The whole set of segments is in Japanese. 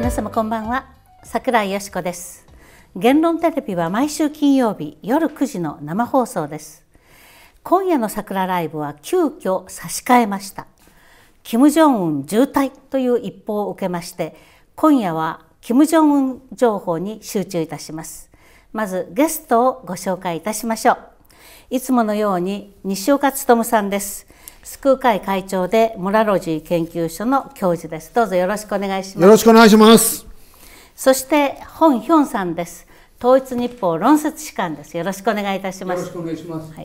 皆様こんばんは、桜井よしこです。言論テレビは毎週金曜日夜9時の生放送です。今夜の桜ライブは急遽差し替えました。金正恩重体という一報を受けまして、今夜は金正恩情報に集中いたします。まずゲストをご紹介いたしましょう。いつものように西岡努さんです。救う会会長でモラロジー研究所の教授です。どうぞよろしくお願いします。 よろしくお願いします。 そして本ヒョンさんです。統一日報論説士官です。よろしくお願いいたします。 よろしくお願いします。 はい。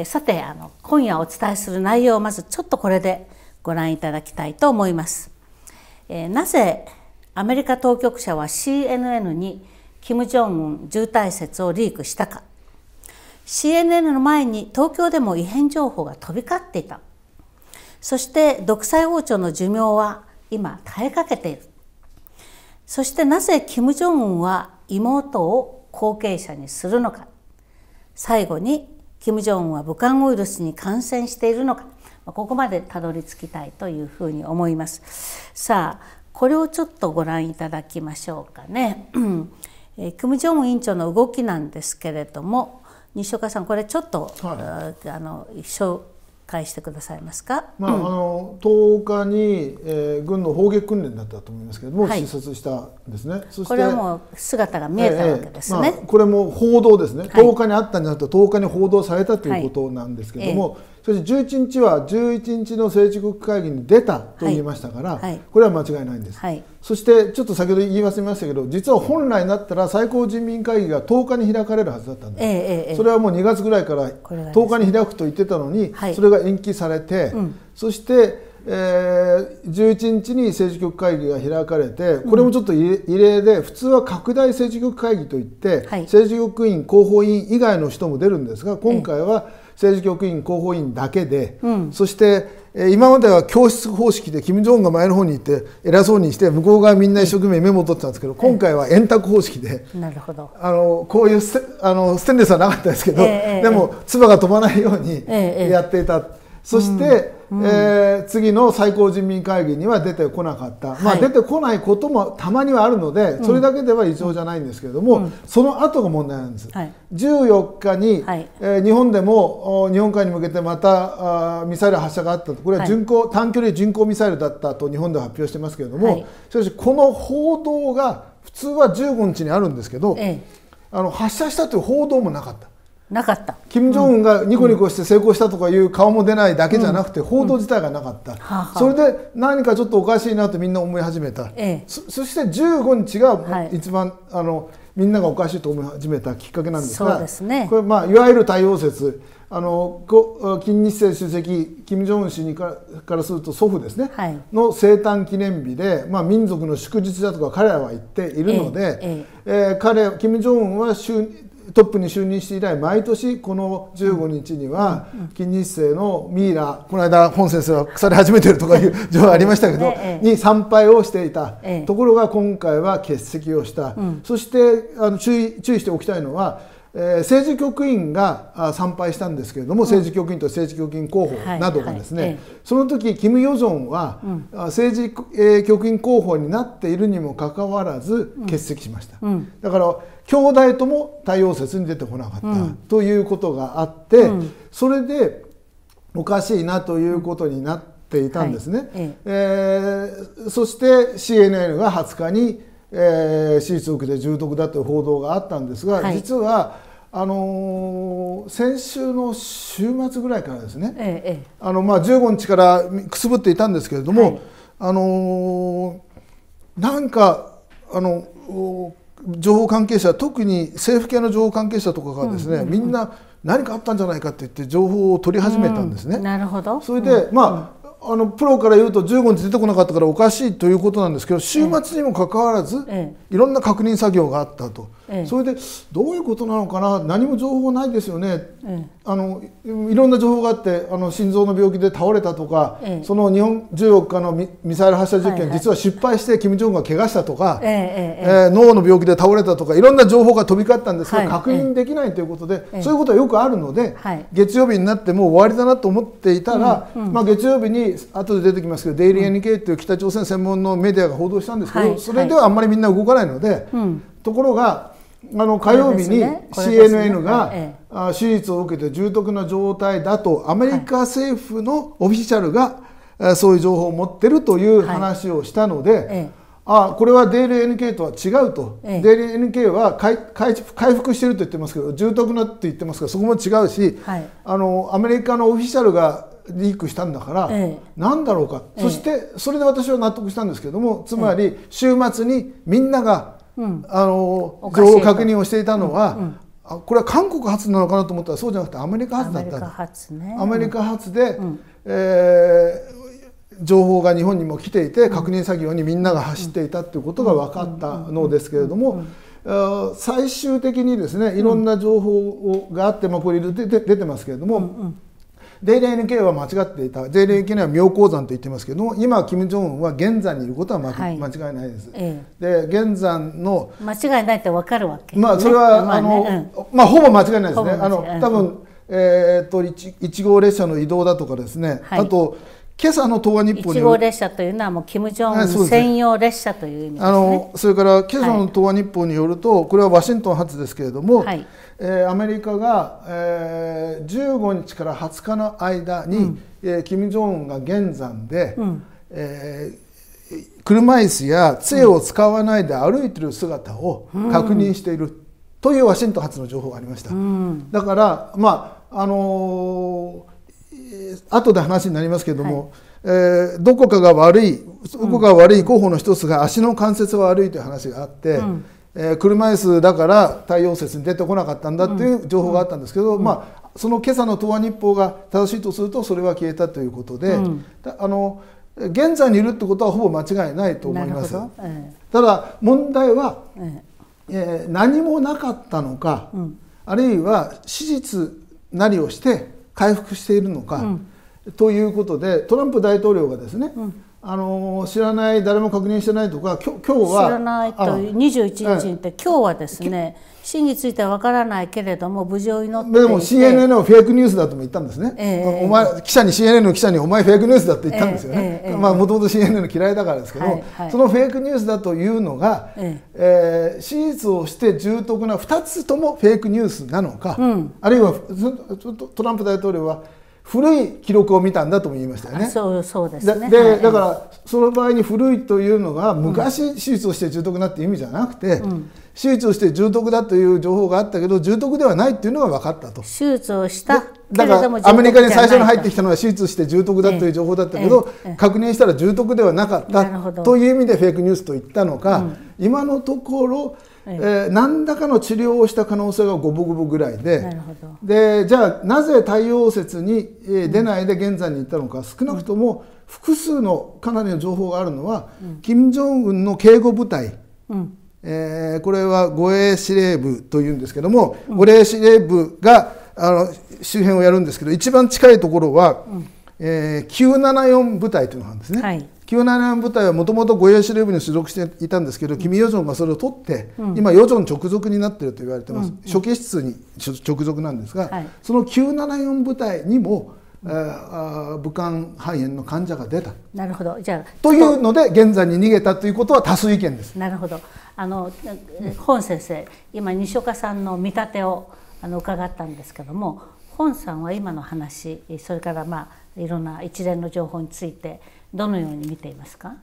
さて今夜お伝えする内容をまずちょっとこれでご覧いただきたいと思います。なぜアメリカ当局者は CNN に金正恩重体説をリークしたか。CNN の前に東京でも異変情報が飛び交っていた。そして独裁王朝の寿命は今絶えかけている。そしてなぜ金正恩は妹を後継者にするのか。最後に金正恩は武漢ウイルスに感染しているのか。ここまでたどり着きたいというふうに思います。さあこれをちょっとご覧いただきましょうかね。金正恩委員長の動きなんですけれども、西岡さんこれちょっと、紹介してくださいますか。 10日に、軍の砲撃訓練だったと思いますけれども、視察したんですね。そしてこれはもう姿が見えたわけですね。 これも報道ですね。10日にあったんじゃなくて10日に報道されたということなんですけれども、そして11日は11日の政治局会議に出たと言いましたから、これは間違いないんです。そしてちょっと先ほど言い忘れましたけど、実は本来だったら最高人民会議が10日に開かれるはずだったんです。それはもう2月ぐらいから10日に開くと言ってたのに、それが延期されて、そして11日に政治局会議が開かれて、これもちょっと異例で、普通は拡大政治局会議といって、政治局員広報委員以外の人も出るんですが、今回は政治局員広報委員だけで、そして今までは教室方式で金正恩が前の方にいて偉そうにして向こう側みんな一生懸命メモを取ってたんですけど、今回は円卓方式で、こういうステンレスはなかったですけど、でも唾が飛ばないようにやっていた。そして、次の最高人民会議には出てこなかった、出てこないこともたまにはあるので、それだけでは異常じゃないんですけれども、その後が問題なんです。14日に、日本でも日本海に向けてまたミサイル発射があったと。これは短距離巡航ミサイルだったと日本では発表してますけれども、しかしこの報道が普通は15日にあるんですけど、発射したという報道もなかった。金正恩がニコニコして成功したとかいう顔も出ないだけじゃなくて、報道自体がなかった。それで何かちょっとおかしいなとみんな思い始めた。そして15日が一番みんながおかしいと思い始めたきっかけなんですが、これいわゆる太陽説、金日成主席金正恩氏からすると祖父ですね、の生誕記念日で、民族の祝日だとか彼らは言っているので、金正恩はトップに就任して以来、毎年この15日には金日成のミイラ、この間本先生は腐り始めてるとかいう情報がありましたけど、に参拝をしていた。ところが今回は欠席をした。そして注意しておきたいのは、政治局員が参拝したんですけれども、政治局員と政治局員候補などがですね、その時金与正は政治局員候補になっているにもかかわらず欠席しました。だから兄弟とも太陽節に出てこなかったということがあって、それでおかしいなということになっていたんですね。そして CNN が20日に手術を受けて重篤だという報道があったんですが、実は先週の週末ぐらいからですね、15日からくすぶっていたんですけれども、なんか情報関係者、特に政府系の情報関係者とかがですね、みんな何かあったんじゃないかって言って情報を取り始めたんですね。それでプロから言うと15日出てこなかったからおかしいということなんですけど、週末にもかかわらずいろんな確認作業があったと。それでどういうことなのかな、何も情報ないですよね。いろんな情報があって、心臓の病気で倒れたとか、その日本14日のミサイル発射実験、実は失敗して金正恩が怪我したとか、脳の病気で倒れたとか、いろんな情報が飛び交ったんですが、確認できないということで、そういうことはよくあるので、月曜日になってもう終わりだなと思っていたら、月曜日にり後で出てきますけど、デイリー NK という北朝鮮専門のメディアが報道したんですけど、それではあんまりみんな動かないので、ところが火曜日に CNN が手術を受けて重篤な状態だとアメリカ政府のオフィシャルがそういう情報を持ってるという話をしたので、これはデイリー NK とは違うと、デイリー NK は回復してると言ってますけど、重篤なって言ってますから、そこも違うし、アメリカのオフィシャルがリークしたんだから、なんだろうか、そしてそれで私は納得したんですけども、つまり週末にみんなが情報確認をしていたのは、これは韓国発なのかなと思ったらそうじゃなくてアメリカ発だった。アメリカ発で、情報が日本にも来ていて、確認作業にみんなが走っていたということが分かったのですけれども、最終的にですね、いろんな情報があって、これ出てますけれども、デイリー NK は間違っていた。デイリー NK には妙高山と言ってますけれども、今金正恩は元山にいることは間違いないです。で、元山の間違いないって分かるわけ。 それはほぼ間違いないですね。多分1号列車の移動だとかですね、あと今朝の東亜日報に 1号列車というのはもう金正恩専用列車という意味ですね。 それから今朝の東亜日報によると、これはワシントン発ですけれども、アメリカが15日から20日の間に金正恩が元山で車椅子や杖を使わないで歩いている姿を確認しているというワシントン発の情報がありました。だから後で話になりますけれども、どこかが悪い候補の一つが足の関節が悪いという話があって、車椅子だから太陽節に出てこなかったんだという情報があったんですけど、その今朝の東亜日報が正しいとするとそれは消えたということで、現在にいるってことはほぼ間違いないと思います。ただ問題は、何もなかったのか、あるいは手術なりをして回復しているのか、ということで、トランプ大統領がですね、知らない、誰も確認してないとか、今日は知らないという21日にって今日はですね、真については分からないけれども無事を祈っていて、 でも CNN のフェイクニュースだとも言ったんですね。CNN の記者にお前フェイクニュースだって言ったんですよね。もともと CNN 嫌いだからですけど、そのフェイクニュースだというのが、手術をして重篤な2つともフェイクニュースなのか、あるいはトランプ大統領は古い記録を見たんだとも言いましたよね。 そうですね。 だからその場合に古いというのが昔手術をして重篤なっていう意味じゃなくて、手術をして重篤だという情報があったけど重篤ではないっていうのが分かったと。 手術をしただからアメリカに最初に入ってきたのは手術して重篤だという情報だったけど、確認したら重篤ではなかったという意味でフェイクニュースと言ったのか、今のところ何らかの治療をした可能性が五分五分ぐらいで、じゃあなぜ太陽節に出ないで現在に行ったのか、少なくとも複数のかなりの情報があるのは、金正恩の警護部隊、これは護衛司令部というんですけども、護衛司令部が周辺をやるんですけど、一番近いところは、974部隊というのがあるんですね。974部隊はもともと護衛司令部に所属していたんですけど、キム・ヨジョンがそれを取って、今ヨジョン直属になっていると言われてます。処刑室に直属なんですが、その974部隊にも武漢肺炎の患者が出た。 なるほど。じゃあというので現在に逃げたということは多数意見です。 なるほど。本先生、今西岡さんの見立てを伺ったんですけども、本さんは今の話、それからいろんな一連の情報についてどのように見ていますか？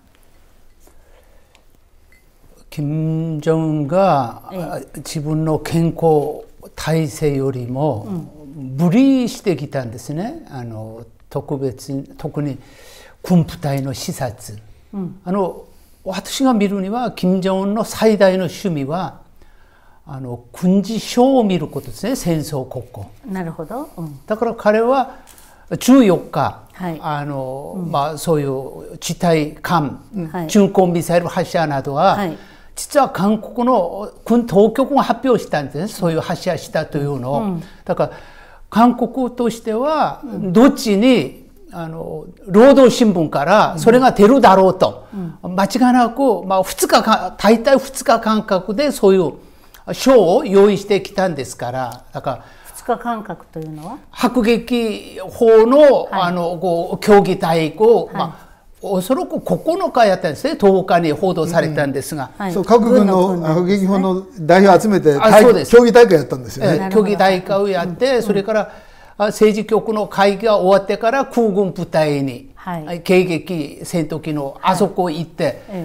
金正恩が自分の健康体制よりも無理してきたんですね。特に軍部隊の視察、私が見るには金正恩の最大の趣味は軍事ショーを見ることですね。戦争国交。 なるほど。 だから彼は14日、そういう地対艦、巡航ミサイル発射などは、実は韓国の軍当局が発表したんですね。そういう発射したというのを。だから韓国としてはどっちに労働新聞からそれが出るだろうと、間違いなく、大体2日間隔でそういう賞を用意してきたんですから、だから 2日間隔というのは迫撃砲の、競技大会を、おそらく9日やったんですね。10日に報道されたんですが、 そう各軍の迫撃砲の代表を集めて競技大会やったんですよね。 競技大会をやって、それから政治局の会議が終わってから空軍部隊に、迎撃戦闘機のあそこ行って、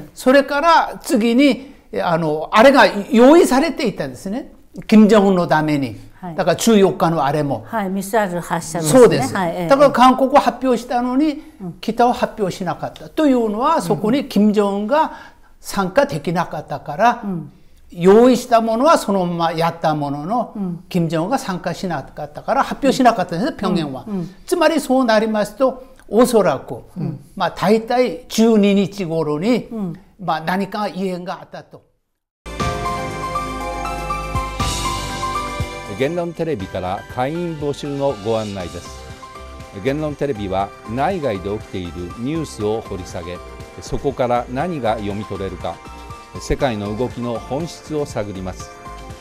それから次にあれが用意されていたんですね。金正恩のために。だから14日のあれも。 ミサイル発射ですね。 そうです。だから韓国は発表したのに、北は発表しなかった。というのは、そこに金正恩が参加できなかったから、用意したものはそのままやったものの、金正恩が参加しなかったから発表しなかったんですね、平壌は。つまりそうなりますと、おそらく、大体12日頃に、何か異変があったと。 言論テレビから会員募集のご案内です。言論テレビは内外で起きているニュースを掘り下げ、そこから何が読み取れるか、世界の動きの本質を探ります。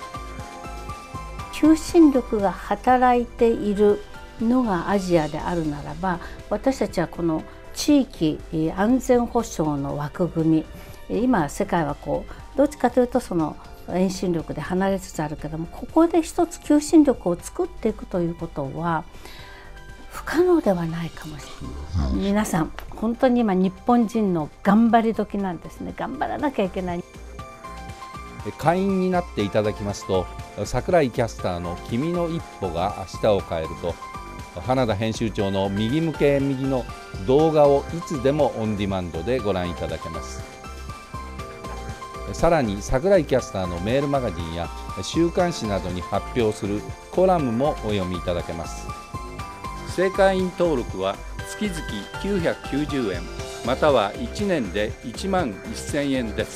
求心力が働いているのがアジアであるならば、私たちはこの地域安全保障の枠組み、今世界はどっちかというとその遠心力で離れつつあるけども、ここで一つ求心力を作っていくということは不可能ではないかもしれない。皆さん本当に今日本人の頑張り時なんですね。頑張らなきゃいけない。 会員になっていただきますと、櫻井キャスターの君の一歩が明日を変えると、花田編集長の右向け右の動画をいつでもオンディマンドでご覧いただけます。さらに櫻井キャスターのメールマガジンや週刊誌などに発表するコラムもお読みいただけます。正会員登録は月々990円または1年で1万1000円です。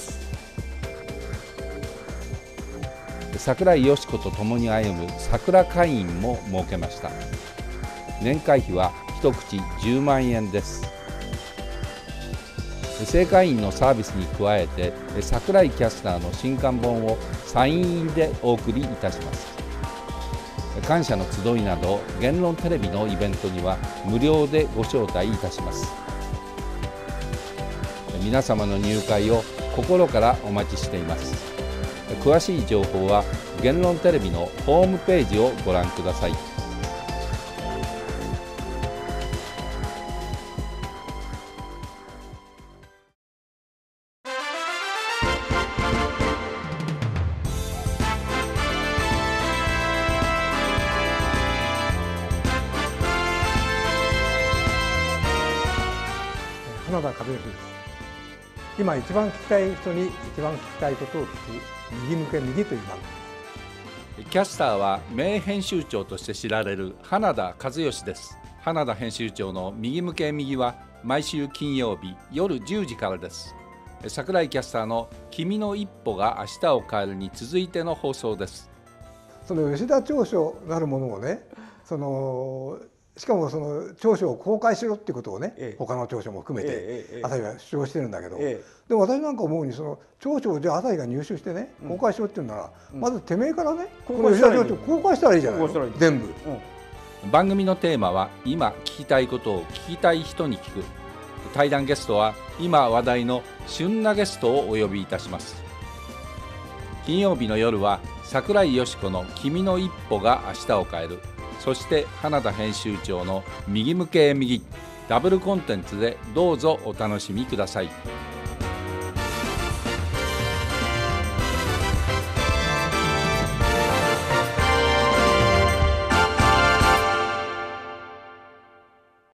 櫻井よし子と共に歩む桜会員も設けました。年会費は一口10万円です。正会員のサービスに加えて、櫻井キャスターの新刊本をサイン入りでお送りいたします。感謝の集いなど言論テレビのイベントには無料でご招待いたします。皆様の入会を心からお待ちしています。詳しい情報は言論テレビのホームページをご覧ください。 花田和義です。今一番聞きたい人に一番聞きたいことを聞く右向け右という番組。 キャスターは名編集長として知られる花田和義です。花田編集長の右向け右は毎週金曜日夜10時からです。櫻井キャスターの君の一歩が明日を変えるに続いての放送です。 その吉田調書なるものをね、しかもその調書を公開しろっていうことをね、他の調書も含めて朝日は主張してるんだけど、でも私なんか思うにその調書をじゃあ朝日が入手してね公開しろって言うなら、まずてめえからねこの吉田調書公開したらいいじゃないの、全部。 番組のテーマは今聞きたいことを聞きたい人に聞く。対談ゲストは今話題の旬なゲストをお呼びいたします。金曜日の夜は櫻井よし子の君の一歩が明日を変える、そして花田編集長の右向け右ダブルコンテンツでどうぞお楽しみください。